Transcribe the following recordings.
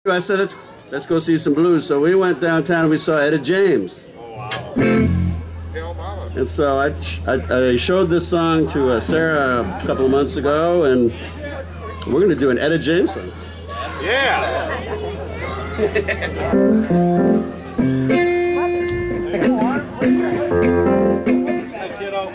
I said, let's go see some blues. So we went downtown and we saw Etta James. Oh, wow. And so I showed this song to Sarah a couple of months ago, and we're going to do an Etta James song. Yeah. Hey, kiddo.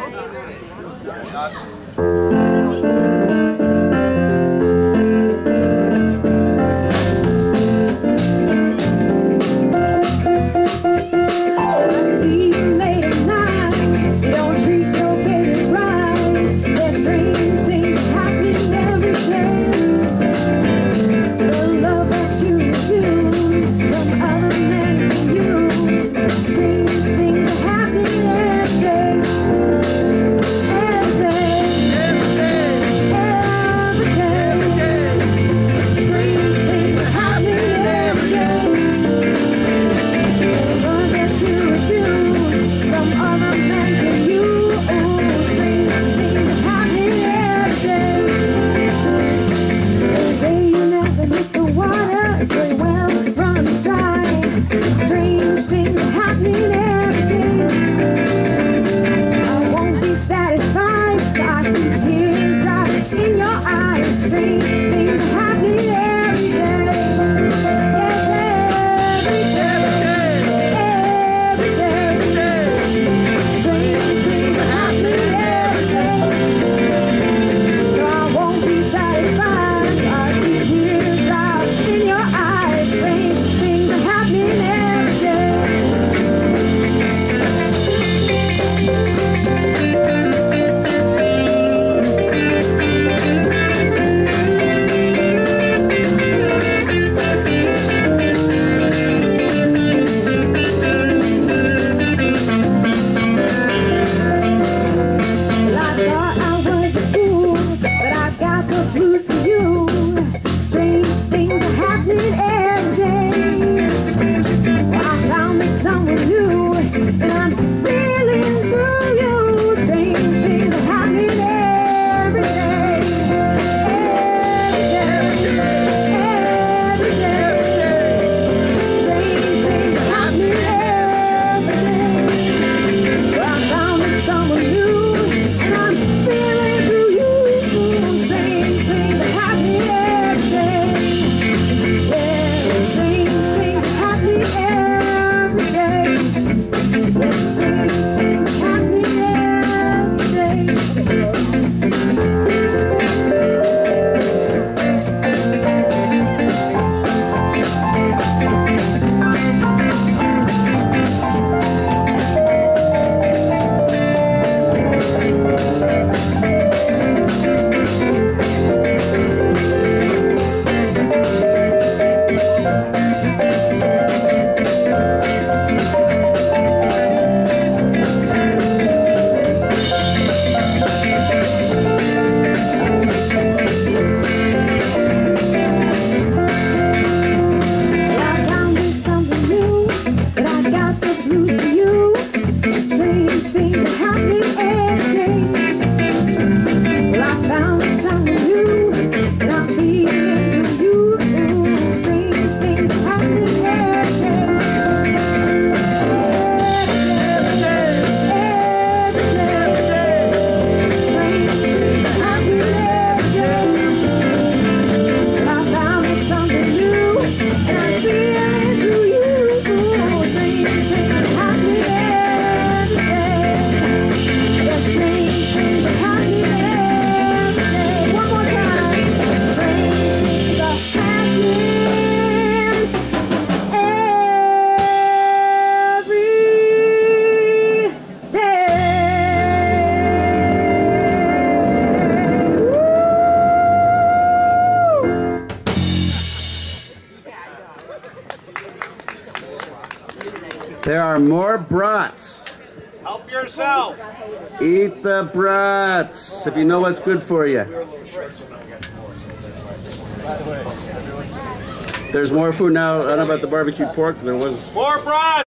There are more brats. Help yourself. Eat the brats, if you know what's good for you. There's more food now. I don't know about the barbecue pork. There was More brats.